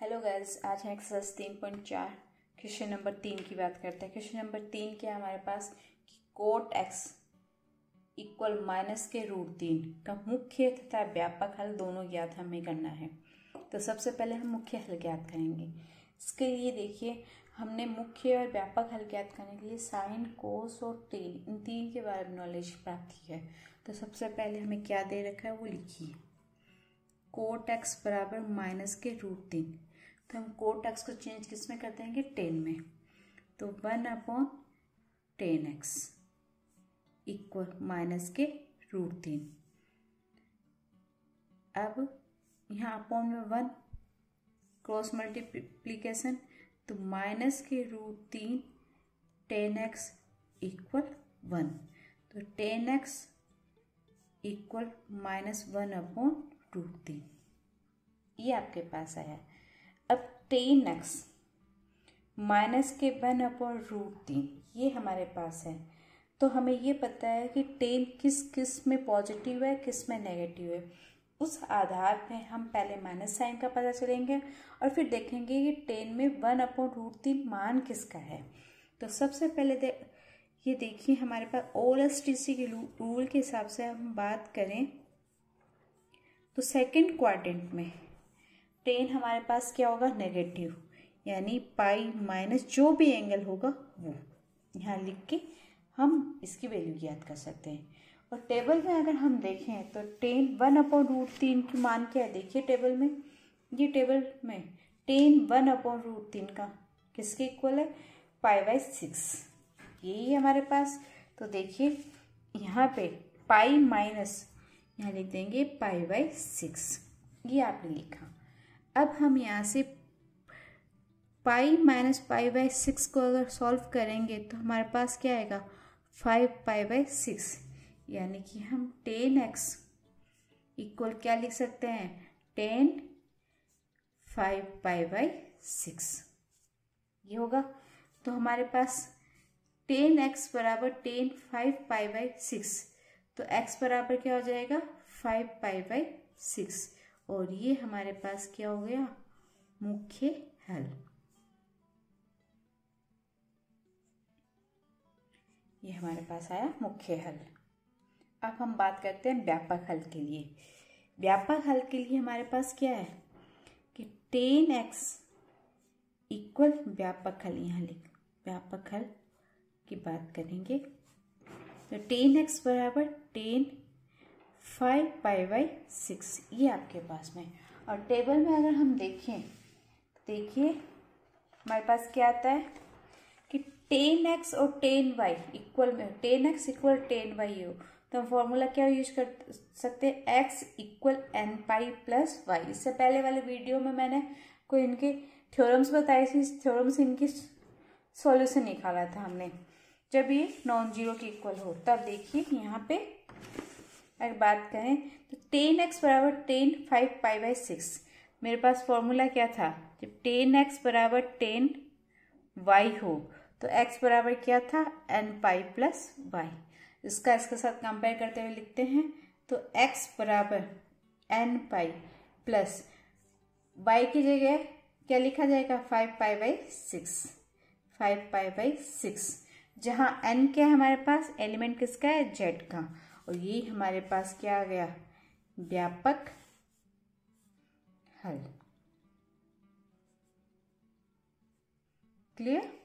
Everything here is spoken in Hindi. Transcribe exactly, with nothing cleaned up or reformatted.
हेलो गर्ल्स, आज हम एक्सरसाइज तीन पॉइंट चार क्वेश्चन नंबर तीन की बात करते हैं। क्वेश्चन नंबर तीन क्या है हमारे पास कि कोट एक्स इक्वल माइनस के रूट तीन का मुख्य तथा व्यापक हल दोनों ज्ञात हमें करना है। तो सबसे पहले हम मुख्य हल ज्ञात करेंगे। इसके लिए देखिए, हमने मुख्य और व्यापक हल ज्ञात करने के लिए साइन, कोस और टेन इन तीन के बारे में नॉलेज प्राप्त की है। तो सबसे पहले हमें क्या दे रखा है वो लिखिए, कोट एक्स बराबर माइनस के रूट तीन। तो हम कोट एक्स को चेंज किस में कर देंगे, टेन में। तो one upon tan x equal minus के रूट तीन। अब यहाँ अपॉन में वन, क्रॉस मल्टीप्लीकेशन, तो माइनस के रूट तीन टेन एक्स इक्वल वन। तो tan x equal minus one upon root तीन, ये आपके पास आया। अब टेन एक्स माइनस के वन अपॉन रूट तीन, ये हमारे पास है। तो हमें ये पता है कि टेन किस किस में पॉजिटिव है, किस में नेगेटिव है। उस आधार पे हम पहले माइनस साइन का पता चलेंगे और फिर देखेंगे कि टेन में वन अपॉन रूट तीन मान किसका है। तो सबसे पहले दे, ये देखिए हमारे पास ओ एस टी सी के रूल के हिसाब से हम बात करें तो सेकेंड क्वाड्रेंट में टेन हमारे पास क्या होगा, नेगेटिव, यानी पाई माइनस जो भी एंगल होगा वो यहाँ लिख के हम इसकी वैल्यू ज्ञात कर सकते हैं। और टेबल में अगर हम देखें तो टेन वन अपॉन रूट तीन की मान क्या है, देखिए टेबल में, ये टेबल में टेन वन अपॉन रूट तीन का किसके इक्वल है, पाई बाई सिक्स, यही है हमारे पास। तो देखिए यहाँ पे पाई माइनस, यहाँ लिख देंगे पाई बाई सिक्स, ये आपने लिखा। अब हम यहाँ से pi minus pi by six को अगर सॉल्व करेंगे तो हमारे पास क्या आएगा, फाइव पाई बाई सिक्स, यानी कि हम टेन एक्स इक्वल क्या लिख सकते हैं, tan five pi by six, ये होगा। तो हमारे पास टेन एक्स बराबर tan five pi by six, तो x बराबर क्या हो जाएगा, फाइव पाई बाई सिक्स, और ये हमारे पास क्या हो गया, मुख्य हल। ये हमारे पास आया मुख्य हल। अब हम बात करते हैं व्यापक हल के लिए। व्यापक हल के लिए हमारे पास क्या है कि टेन एक्स इक्वल व्यापक हल, यहाँ लिख व्यापक हल की बात करेंगे तो टेन एक्स बराबर tan five pi by six, ये आपके पास में। और टेबल में अगर हम देखें, देखिए हमारे पास क्या आता है कि टेन एक्स और टेन वाई इक्वल में, tan x equal tan y हो, तो हम फॉर्मूला क्या यूज कर सकते हैं, x equal n pi plus y. इससे पहले वाले वीडियो में मैंने कोई इनके थ्योरम्स बताए थे, इस थ्योरम से इनकी सॉल्यूशन निकाला था हमने, जब ये नॉन जीरो के इक्वल हो। तब देखिए यहाँ पे अगर बात करें तो टेन एक्स बराबर tan five pi by six, मेरे पास फॉर्मूला क्या था, जब टेन एक्स बराबर टेन वाई हो तो एक्स बराबर क्या था, एन पाई प्लस वाई। इसका इसके साथ कंपेयर करते हुए लिखते हैं तो एक्स बराबर एन पाई प्लस वाई की जगह क्या लिखा जाएगा, five pi by six, five pi by six, जहाँ n क्या है हमारे पास, एलिमेंट किसका है, z का, और ये हमारे पास क्या आ गया, व्यापक हल। क्लियर।